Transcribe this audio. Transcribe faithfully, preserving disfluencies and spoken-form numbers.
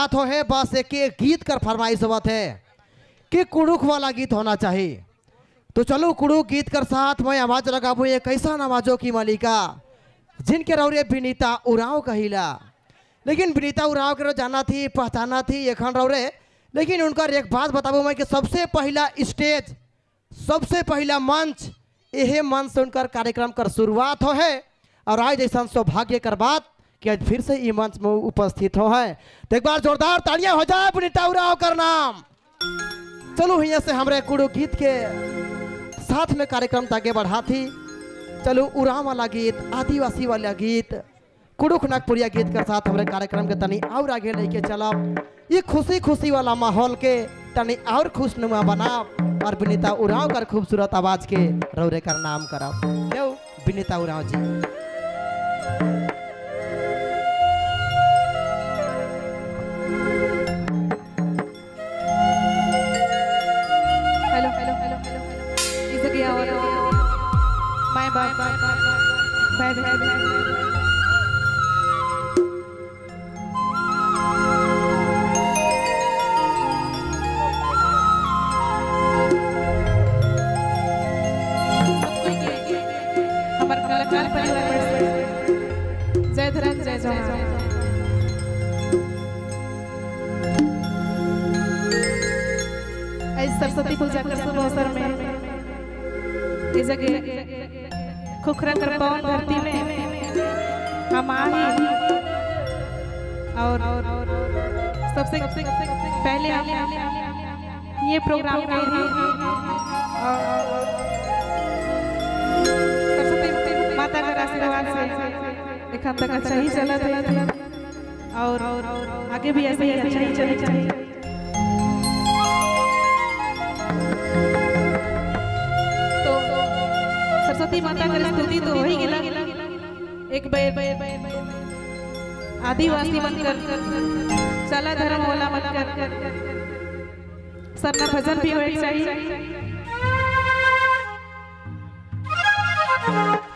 बात हो है बस एक एक गीत कर फरमाइश बात है कि कुड़ुक वाला गीत होना चाहिए। तो चलो कुड़ुक गीत कर साथ मैं आवाज लगाबू एक ऐसा आवाजों की मालिका जिनके रौरे विनीता उराव कहिला। लेकिन विनीता उराव के जाना थी पहचाना थी एखन रौरे, लेकिन उनका एक बात बताबू मैं कि सबसे पहला स्टेज सबसे पहला मंच यह मंच से उनका कार्यक्रम कर शुरुआत हो है और आज ऐसा सौभाग्य कर बात कि आज फिर से ये मंच में उपस्थित हो है। तो एक बार जोरदार तालियां हो जाए विनीता उराव कर नाम। चलो यहाँ से हमारे कुड़ुक गीत के साथ में कार्यक्रम आगे बढ़ा थी। चलो उराव वाला गीत आदिवासी वाला गीत कुड़ुक नागपुरिया गीत के साथ हमारे कार्यक्रम के तनी और आगे लेके चला ये खुशी खुशी वाला माहौल के तनी और खुशनुमा बना और विनीता उराव कर खूबसूरत आवाज के रौरे कर नाम करा क्यों विनीता उराव जी। हेलो हेलो हेलो हेलो इसे क्या हो रहा है bye bye bye bye bye bye जय धरम जय जवान। इस सरस्वती पूजा के शुभ अवसर में इस जगह खुखरा कर पवन धरती में हम आए और सबसे पहले हम ये प्रोग्राम कर रहे हैं सरस्वती माता का आशीर्वाद से एखन तक अच्छा ही चला था और आगे भी ऐसे ही अच्छा ही चले चाहिए। तो सरस्वती माता की स्तुति तो हो ही गेला एक बेर आदिवासी बनकर चला धर्म वाला बनकर सबका भजन भी होना चाहिए।